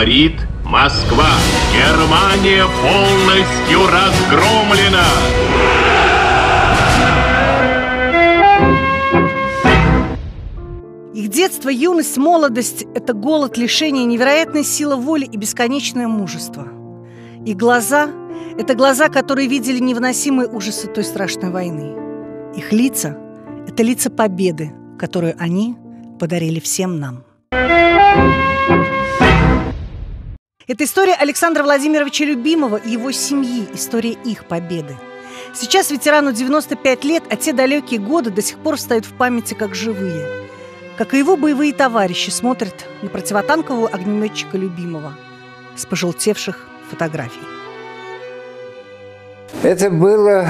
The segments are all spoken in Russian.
говорит Москва. Германия полностью разгромлена. Их детство, юность, молодость – это голод, лишение, невероятная сила воли и бесконечное мужество. Их глаза – это глаза, которые видели невыносимые ужасы той страшной войны. Их лица – это лица победы, которую они подарили всем нам. Это история Александра Владимировича Любимова и его семьи, история их победы. Сейчас ветерану 95 лет, а те далекие годы до сих пор встают в памяти как живые. Как и его боевые товарищи смотрят на противотанкового огнеметчика Любимова с пожелтевших фотографий. Это было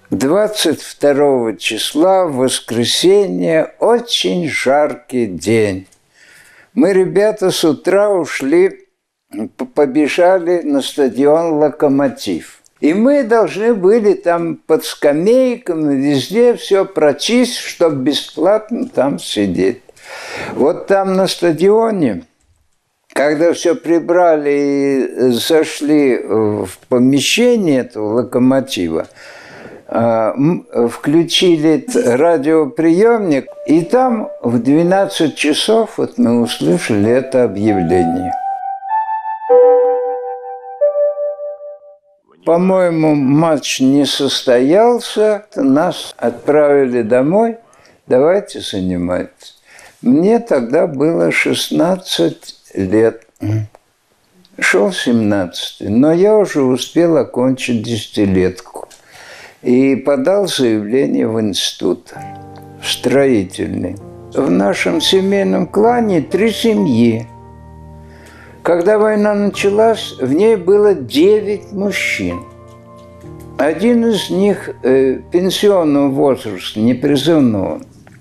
22 числа, в воскресенье, очень жаркий день. Мы, ребята, с утра ушли, побежали на стадион «Локомотив». И мы должны были там под скамейками, везде все прочесть, чтобы бесплатно там сидеть. Вот там на стадионе, когда все прибрали и зашли в помещение этого «Локомотива», включили радиоприемник, и там в 12 часов вот мы услышали это объявление. По-моему, матч не состоялся, нас отправили домой, давайте занимайтесь. Мне тогда было 16 лет, шел 17, но я уже успел окончить десятилетку и подал заявление в институт, в строительный. В нашем семейном клане 3 семьи. Когда война началась, в ней было 9 мужчин. Один из них пенсионного возраста, непризывного.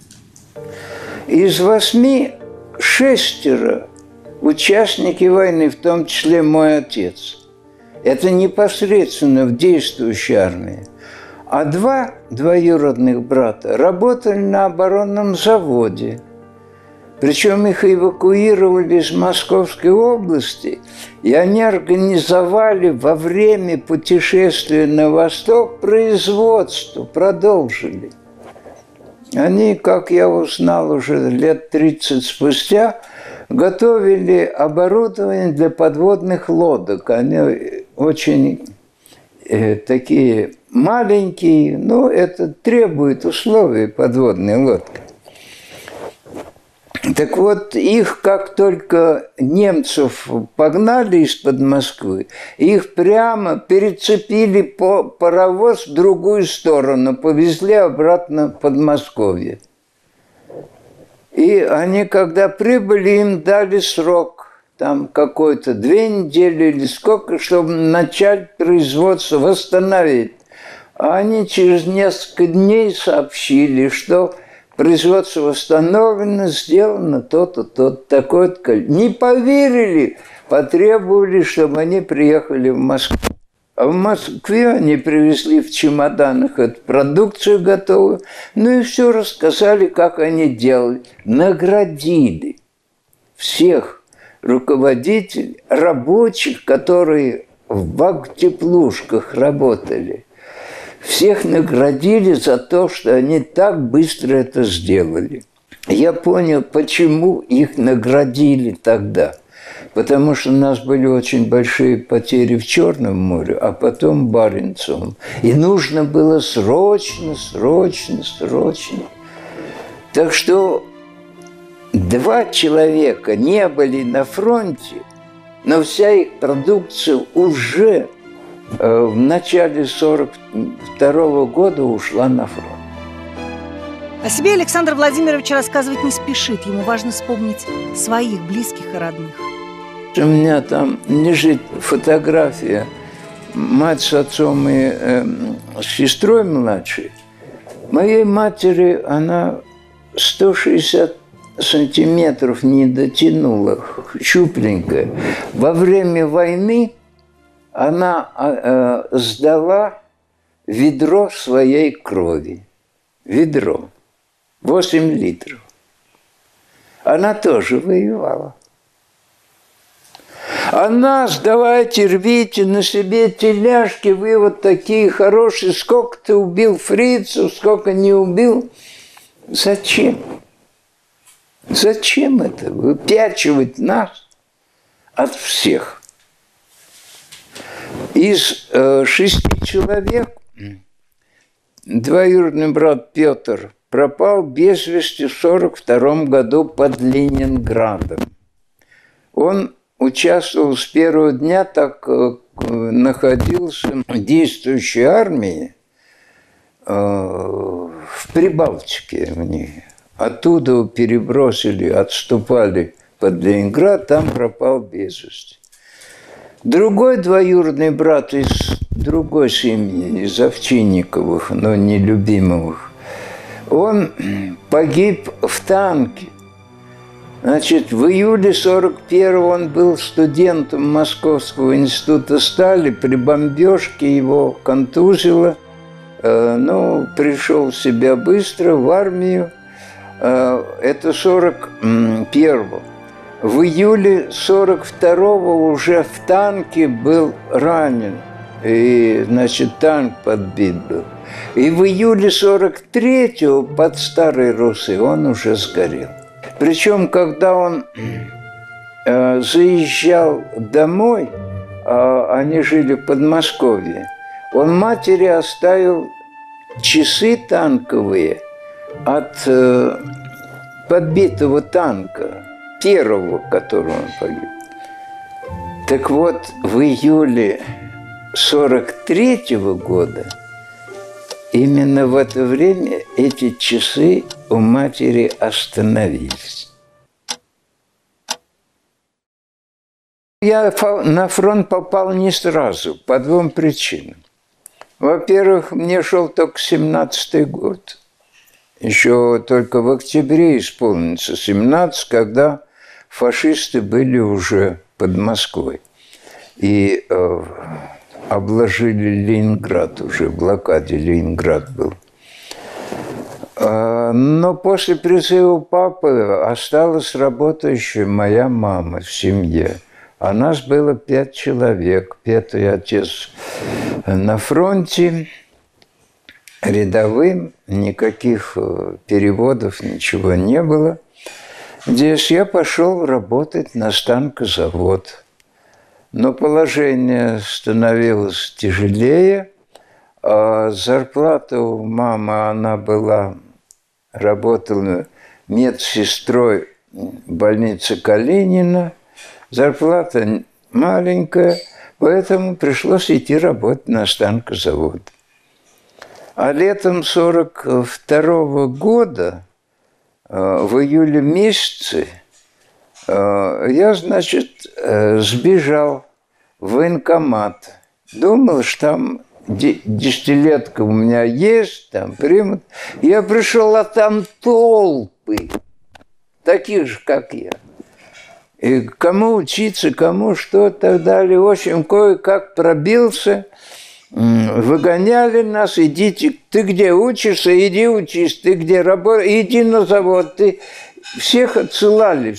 Из 8 6 участники войны, в том числе мой отец. Это непосредственно в действующей армии. А 2 двоюродных брата работали на оборонном заводе. Причем их эвакуировали из Московской области, и они организовали во время путешествия на восток производство, продолжили. Они, как я узнал уже лет 30 спустя, готовили оборудование для подводных лодок. Они очень такие маленькие, но это требует условий подводной лодки. Так вот, их как только немцев погнали из-под Москвы, их прямо перецепили по паровоз в другую сторону, повезли обратно в Подмосковье. И они, когда прибыли, им дали срок, там какой-то 2 недели или сколько, чтобы начать производство, восстановить. А они через несколько дней сообщили, что производство восстановлено, сделано то-то, то-то, такое-то. Не поверили, потребовали, чтобы они приехали в Москву. А в Москве они привезли в чемоданах эту продукцию готовую, ну и все рассказали, как они делали. Наградили всех руководителей, рабочих, которые в вагтеплушках работали. Всех наградили за то, что они так быстро это сделали. Я понял, почему их наградили тогда. Потому что у нас были очень большие потери в Черном море, а потом в Баренцевом. И нужно было срочно. Так что 2 человека не были на фронте, но вся их продукция уже в начале 1942 года ушла на фронт. О себе Александр Владимирович рассказывать не спешит. Ему важно вспомнить своих близких и родных. У меня там лежит фотография мать с отцом и с сестрой младшей. Моей матери она 160 сантиметров не дотянула, щупленькая. Во время войны она сдала ведро своей крови. Ведро. 8 литров. Она тоже воевала. А нас давайте рвите на себе теляшки, вы вот такие хорошие, сколько ты убил фрицев, сколько не убил. Зачем? Зачем это? Выпячивать нас от всех. Из 6 человек двоюродный брат Петр пропал без вести в 1942 году под Ленинградом. Он участвовал с первого дня, так находился в действующей армии в Прибалтике в ней. Оттуда перебросили, отступали под Ленинград, там пропал без вести. Другой двоюродный брат из другой семьи, из Овчинниковых, но нелюбимых, он погиб в танке. Значит, в июле 1941-го он был студентом Московского института стали, при бомбежке его контузило, но пришел в себя быстро в армию. Это 1941-го. В июле 1942-го уже в танке был ранен, и, значит, танк подбит был. И в июле 1943-го под Старой Руссой он уже сгорел. Причем, когда он заезжал домой, они жили в Подмосковье, он матери оставил часы танковые от подбитого танка, первого, которого он погиб. Так вот, в июле 1943 года именно в это время эти часы у матери остановились. Я на фронт попал не сразу, по 2 причинам. Во-первых, мне шел только 17-й год. Еще только в октябре исполнится 17, когда фашисты были уже под Москвой. И обложили Ленинград уже, в блокаде Ленинград был. Но после призыва папы осталась работающая моя мама в семье. А нас было 5 человек. 5-й отец на фронте, рядовым, никаких переводов, ничего не было. Здесь я пошел работать на станкозавод. Но положение становилось тяжелее. А зарплата у мамы, она была, работала медсестрой в больнице Калинина. Зарплата маленькая, поэтому пришлось идти работать на станкозавод. А летом 1942 года, в июле месяце, я, значит, сбежал в военкомат. Думал, что там 10-летка у меня есть, там примут. Я пришел, а там толпы, таких же, как я. И кому учиться, кому что, и так далее. В общем, кое-как пробился, выгоняли нас, идите, ты где учишься, иди учись, ты где работаешь, иди на завод, ты... Всех отсылали.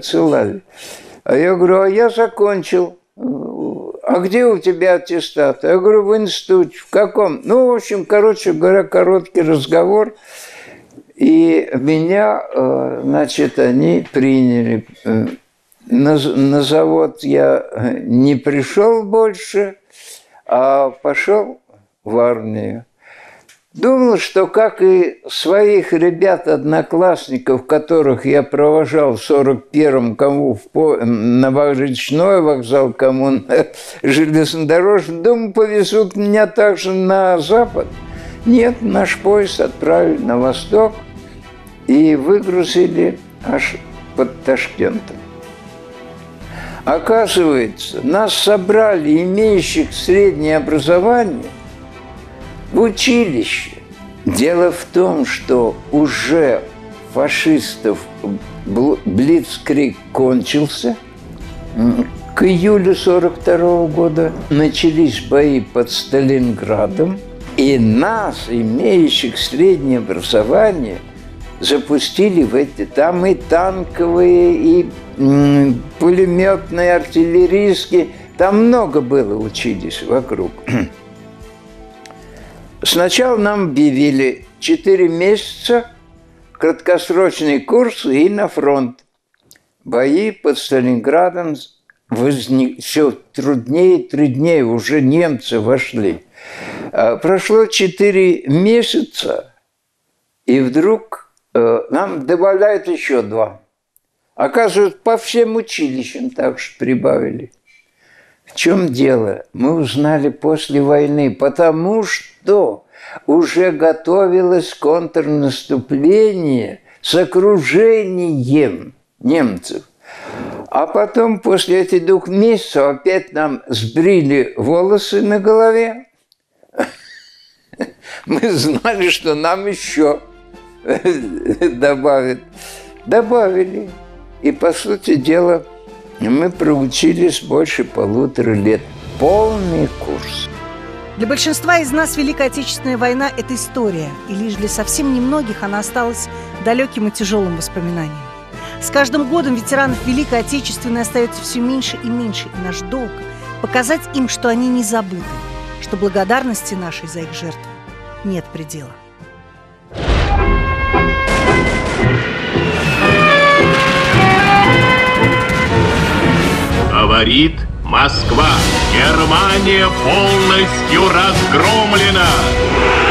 А я говорю, а я закончил. А где у тебя аттестат? Я говорю, в институте. В каком? Ну, в общем, короче говоря, короткий разговор. И меня, значит, они приняли. На завод я не пришел больше, а пошел в армию. Думал, что, как и своих ребят-одноклассников, которых я провожал в 41-м, кому на речной вокзал, кому на железнодорожный, думаю, повезут меня также на запад. Нет, наш поезд отправили на восток и выгрузили аж под Ташкентом. Оказывается, нас собрали, имеющих среднее образование, в училище. Дело в том, что уже фашистов блицкриг кончился. К июлю 1942 года начались бои под Сталинградом. И нас, имеющих среднее образование, запустили в эти... Там и танковые, и пулеметные, артиллерийские. Там много было училищ вокруг. Сначала нам объявили 4 месяца, краткосрочный курс и на фронт. Бои под Сталинградом все труднее и труднее, уже немцы вошли. Прошло 4 месяца, и вдруг нам добавляют еще 2. Оказывается, по всем училищам так же прибавили. В чем дело? Мы узнали после войны, потому что уже готовилось контрнаступление с окружением немцев. А потом, после этих 2 месяцев, опять нам сбрили волосы на голове. Мы знали, что нам еще добавят. Добавили. И, по сути дела, мы проучились больше 1,5 лет. Полный курс. Для большинства из нас Великая Отечественная война – это история, и лишь для совсем немногих она осталась далеким и тяжелым воспоминанием. С каждым годом ветеранов Великой Отечественной остается все меньше и меньше, и наш долг – показать им, что они не забыты, что благодарности нашей за их жертвы нет предела. Говорит Москва. Германия полностью разгромлена.